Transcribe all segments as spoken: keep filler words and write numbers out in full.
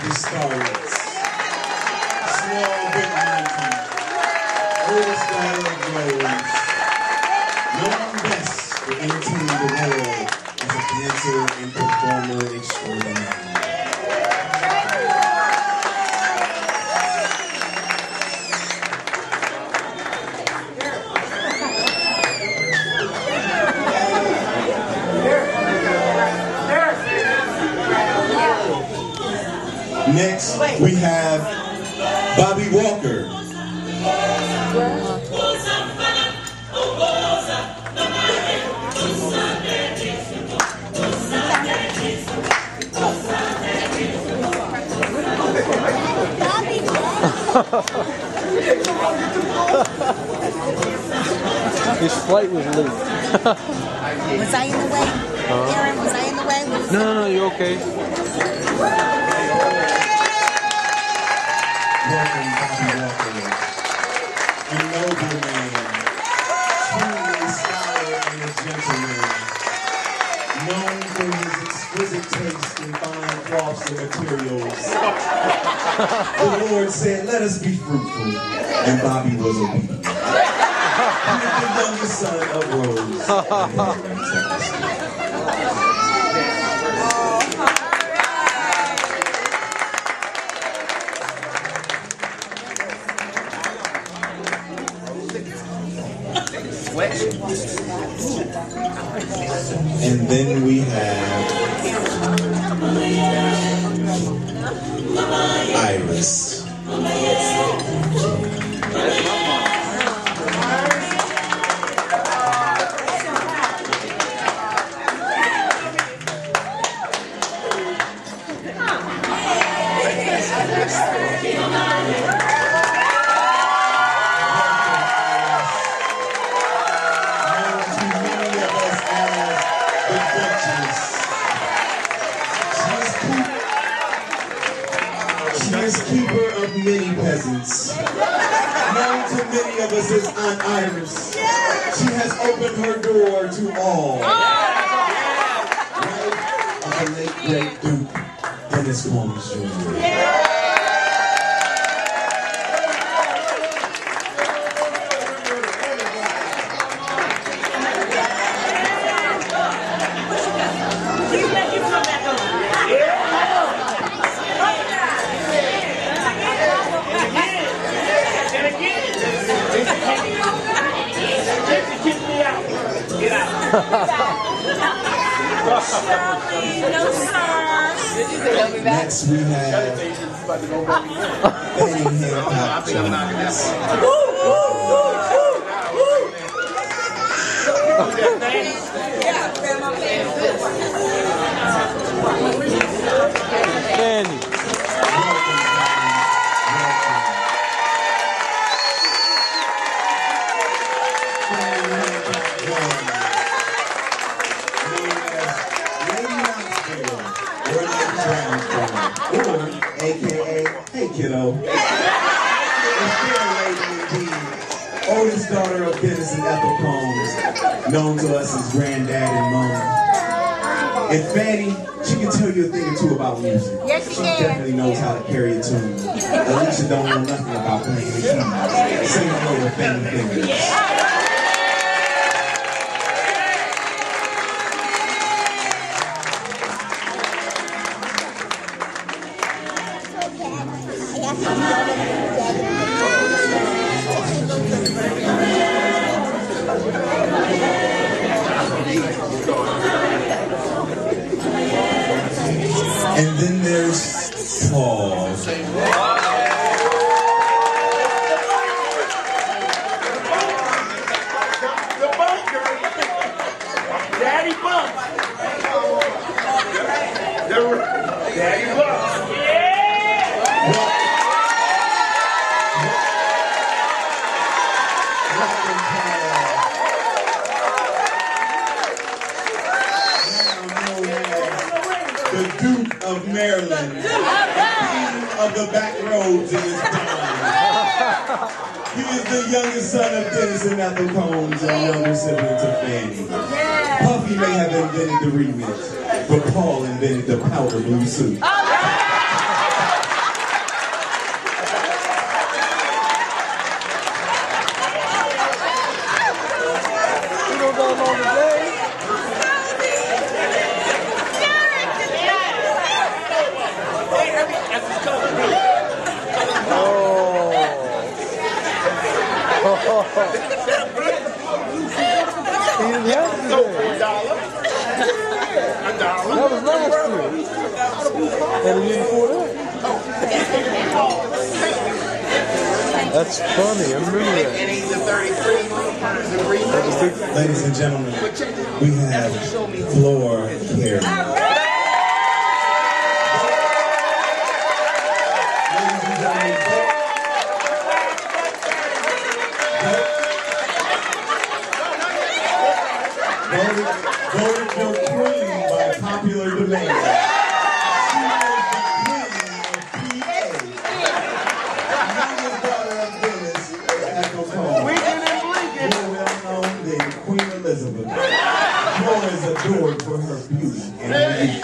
the Starlets. Small but mighty, oldest daughter of Rose, known best for entertaining the world as a dancer and performer extraordinaire. Next, we have Bobby Walker. His flight was loose. Was I in the way? Uh-huh. Aaron, was I in the way? Was no, no, no, you're okay. Welcome, Bobby Walker, a noble man, truly a scholar and a gentleman, known for his exquisite taste in fine cloths and materials. The Lord said, "Let us be fruitful," and Bobby was obedient. He was the youngest son of Rose. And then we have Iris. She is keeper of many peasants. Known to many of us as Aunt Iris. She has opened her door to all. Wife of the late great Duke, Dennis Colmes Junior Next we have Fanny Hancock Jones. Fanny. A K A, hey kiddo. It's fair lady indeed. Oldest daughter of Dennis and Ethel Colmes, known to us as Granddad and Mom. And Fanny, she can tell you a thing or two about music. Yes, she She can. definitely knows how to carry a tune. Alicia don't know nothing about playing the keys. Sing hello to Fanny Fingers. And then there's Paul. Daddy Bump. Daddy Bump. The Duke of Maryland, the king of the back roads in his time. He is the youngest son of Dennis and Ethel Colmes, and younger sibling to Fanny. Puffy may have invented the remix, but Paul invented the powder blue suit. And the year before that? That's funny. I remember that. That was big. Ladies and gentlemen, we have floor care. Ladies and gentlemen, voted, voted your queen by popular demand. Queen Elizabeth. Flora is adored for her beauty and her youth.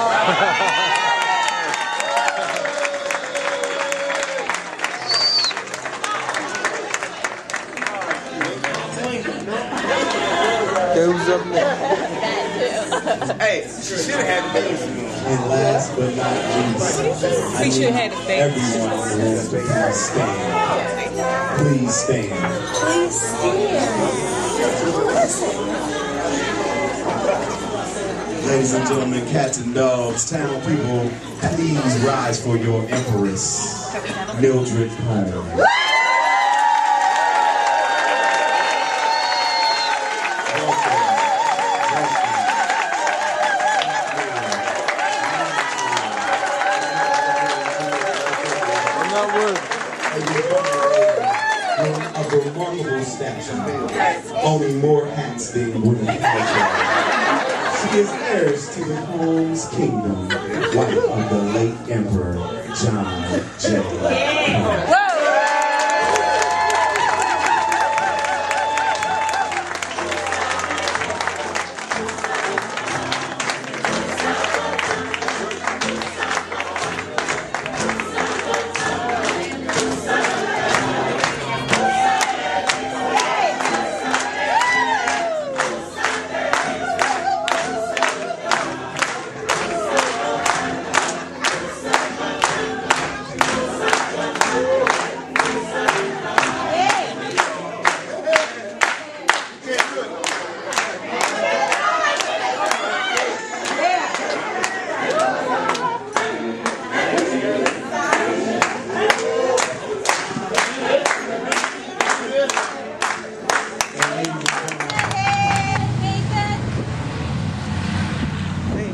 Who's up next? Hey, she should have had the baby. And last but not least, I need everyone in the room to please stand. Please stand. Please stand. Ladies and gentlemen, cats and dogs, town people, please rise for your empress, Mildred Colmes. I'm not worried. A remarkable statue, owning more hats than women have. She is heirs to the Colmes kingdom, wife of the late Emperor John J. Colmes.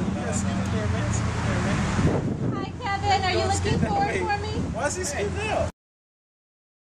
Hi, Kevin. Are you looking forward for me? Why is he sitting there?